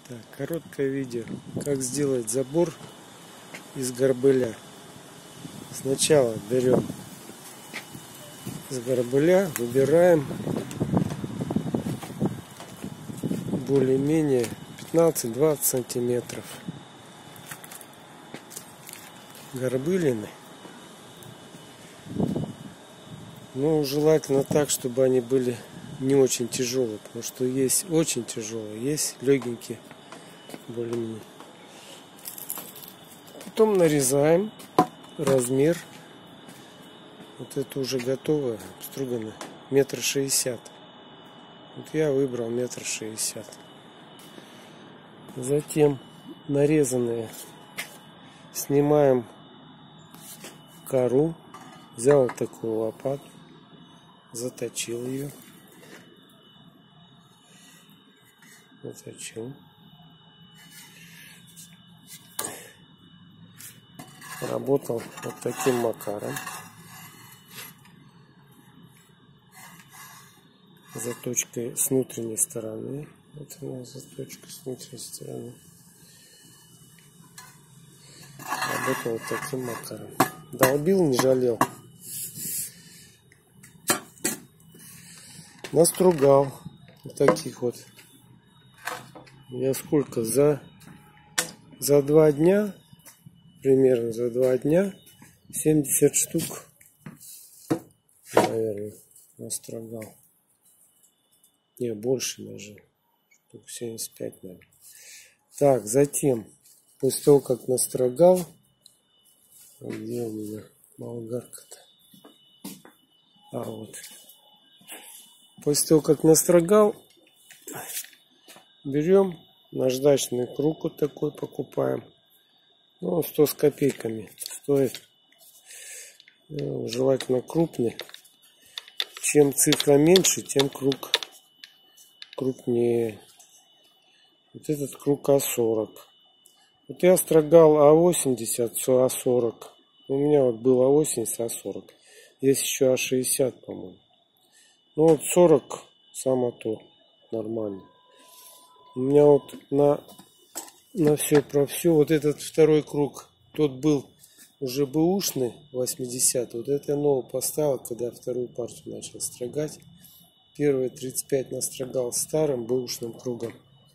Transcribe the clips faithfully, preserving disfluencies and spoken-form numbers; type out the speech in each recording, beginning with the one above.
Так, короткое видео, как сделать забор из горбыля. Сначала берем из горбыля, выбираем более-менее пятнадцать-двадцать сантиметров горбылины. Но желательно так, чтобы они были не очень тяжелые, потому что есть очень тяжелые, есть легенькие более-менее. Потом нарезаем размер. Вот это уже готовое, обстругано, метр шестьдесят. Вот я выбрал метр шестьдесят. Затем нарезанные снимаем кору. Взял такую лопату, заточил ее. Заточил. Работал вот таким макаром. Заточкой с внутренней стороны. Вот она заточка с внутренней стороны. Работал вот таким макаром. Долбил, не жалел. Настругал вот таких вот. Я сколько? За, за два дня, примерно за два дня, семьдесят штук, наверное, настругал. Не, больше даже. Штук семьдесят пять, наверное. Так, затем, после того, как настрогал, где у меня болгарка-то? А, вот. После того, как настрогал, берем наждачный круг вот такой, покупаем. Ну, сто с копейками стоит. Ну, желательно крупный. Чем цифра меньше, тем круг крупнее. Вот этот круг А сорок. Вот я строгал А восемьдесят, все А сорок. У меня вот было А восемьдесят, А сорок. Есть еще А шестьдесят, по-моему. Ну вот сорок само то. Нормально. У меня вот на, на все про все. Вот этот второй круг. Тот был уже бэушный, восьмидесят. Вот это я новый поставил, когда вторую партию начал строгать. Первые тридцать пять настрогал старым бэушным кругом.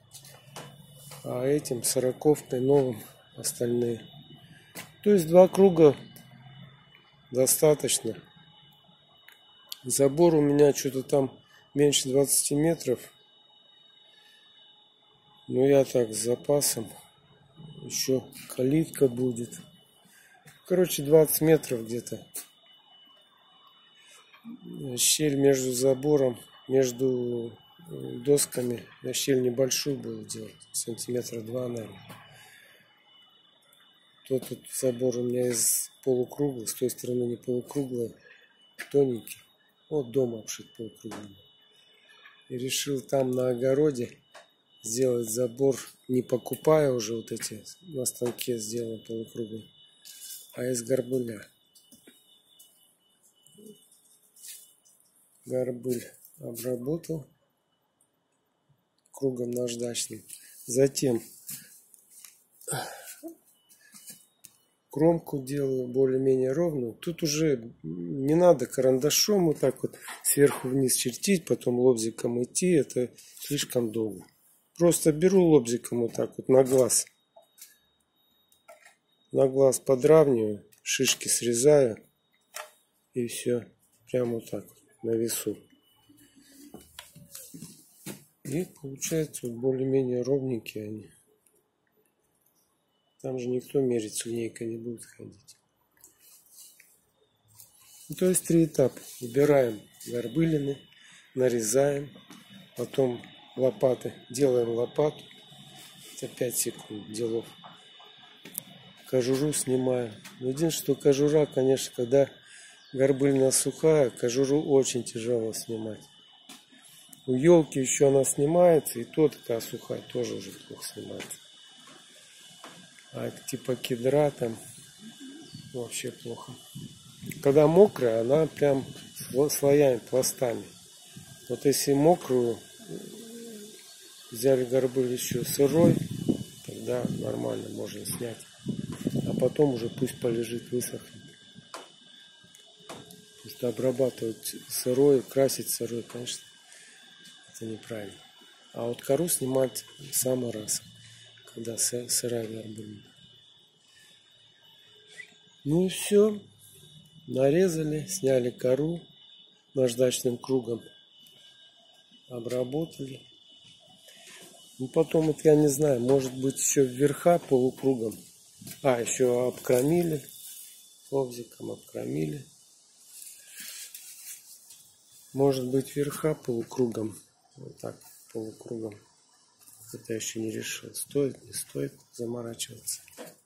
А этим сороковкой новым остальные. То есть два круга достаточно. Забор у меня что-то там меньше двадцати метров. Но я так с запасом. Еще калитка будет. Короче, двадцать метров где-то. Щель между забором, между досками. Я щель небольшую буду делать. Сантиметра два, наверное. Тот тут забор у меня из полукруглый. С той стороны не полукруглый. Тоненький. Вот дом обшит полукруглым. И решил там на огороде сделать забор, не покупая уже вот эти на станке сделаны полукруглые, а из горбыля. Горбыль обработал кругом наждачным. Затем кромку делаю более-менее ровную. Тут уже не надо карандашом вот так вот сверху вниз чертить, потом лобзиком идти. Это слишком долго. Просто беру лобзиком вот так вот на глаз. На глаз подравниваю, шишки срезаю. И все. Прямо вот так вот, на весу. И получается вот более-менее ровненькие они. Там же никто мерить с линейкой не будет ходить. Ну, то есть три этапа. Убираем горбылины, нарезаем, потом лопаты. Делаем лопату. Это пять секунд делов. Кожуру снимаем. Но единственное, что кожура, конечно, когда горбыльна сухая, кожуру очень тяжело снимать. У елки еще она снимается, и то такая сухая тоже уже плохо снимается. А типа кедра там вообще плохо. Когда мокрая, она прям слоями, пластами. Вот если мокрую Взяли горбыль еще сырой, тогда нормально можно снять. А потом уже пусть полежит, высохнет. Потому что обрабатывать сырой, красить сырой, конечно, это неправильно. А вот кору снимать в самый раз, когда сырая горбыль. Ну и все. Нарезали, сняли кору наждачным кругом. Обработали. Ну потом, это я не знаю, может быть еще вверха полукругом. А, еще обкромили. Лобзиком обкромили. Может быть верха полукругом. Вот так, полукругом. Это я еще не решил. Стоит, не стоит заморачиваться.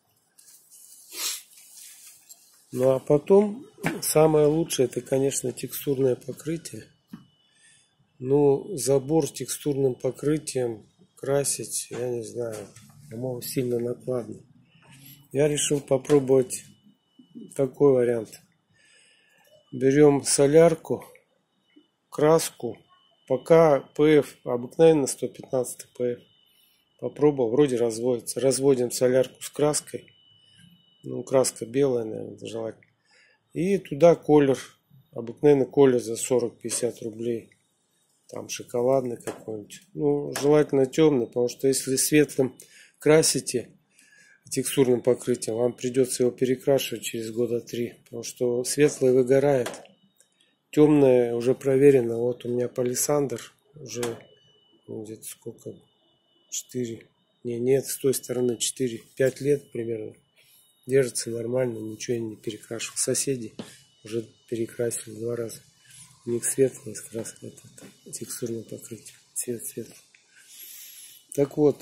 Ну а потом самое лучшее, это, конечно, текстурное покрытие. Ну, забор текстурным покрытием красить, я не знаю, по-моему, сильно накладно. Я решил попробовать такой вариант. Берем солярку, краску, пока пэ эф обыкновенно сто пятнадцать пэ эф. Попробовал, вроде разводится. Разводим солярку с краской. Ну, краска белая, наверное, желательно. И туда колер. Обыкновенно колер за сорок-пятьдесят рублей. Там шоколадный какой-нибудь. Ну, желательно темный, потому что если светлым красите текстурным покрытием, вам придется его перекрашивать через года три. Потому что светлый выгорает. Темное уже проверено. Вот у меня палисандр уже ну, где-то сколько? четыре. Не, нет, с той стороны четыре-пять лет примерно. Держится нормально, ничего я не перекрашивал. Соседи уже перекрасили два раза. У них светлый с краской, это текстурное покрытие. Цвет светлый. Так вот,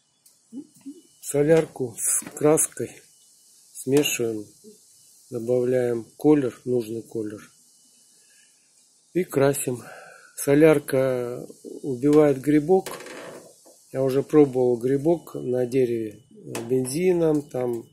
солярку с краской смешиваем, добавляем колер, нужный колер. И красим. Солярка убивает грибок. Я уже пробовал грибок на дереве бензином, там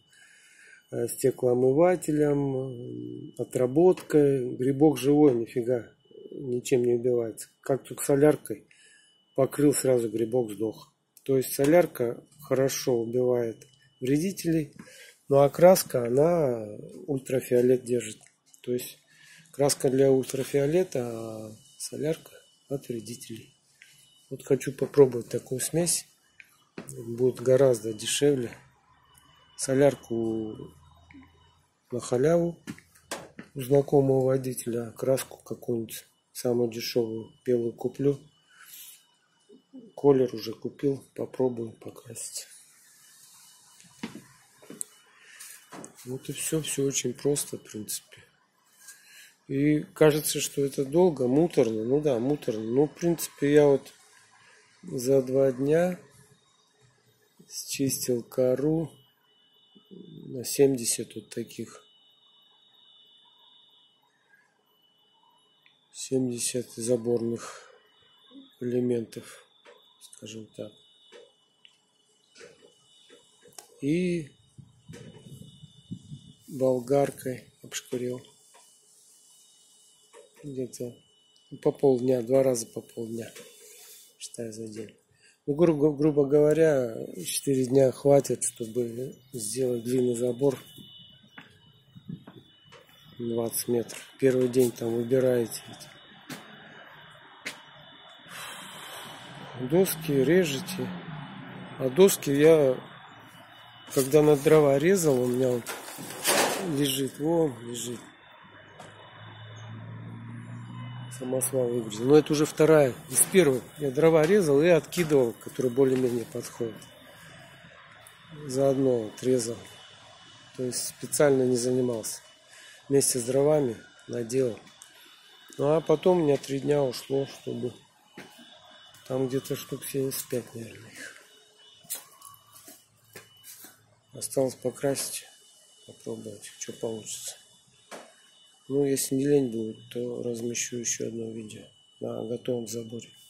стеклоомывателем, отработкой. Грибок живой, нифига, ничем не убивается. Как только соляркой покрыл, сразу грибок сдох. То есть солярка хорошо убивает вредителей, но а краска, она ультрафиолет держит. То есть краска для ультрафиолета, а солярка от вредителей. Вот хочу попробовать такую смесь. Будет гораздо дешевле. Солярку на халяву у знакомого водителя, краску какую-нибудь самую дешевую белую куплю. Колер уже купил, попробую покрасить. Вот и все, все очень просто, в принципе. И кажется, что это долго, муторно. Ну да, муторно. Но, в принципе, я вот за два дня счистил кору на семьдесят вот таких. семьдесят заборных элементов, скажем так. И болгаркой обшкурил. Где-то по полдня, два раза по полдня, считай, за день. Ну, грубо, грубо говоря, четыре дня хватит, чтобы сделать длинный забор двадцать метров. Первый день там выбираете доски, режете. А доски я, когда на дрова резал, у меня вот лежит, вон лежит. Самосвал выгрузил. Но это уже вторая. Из первой я дрова резал и откидывал, которые более-менее подходят. Заодно вот резал. То есть специально не занимался. Вместе с дровами наделал. Ну а потом у меня три дня ушло, чтобы там где-то штук семьдесят пять, наверное, их. Осталось покрасить, попробовать, что получится. Ну, если не лень будет, то размещу еще одно видео на готовом заборе.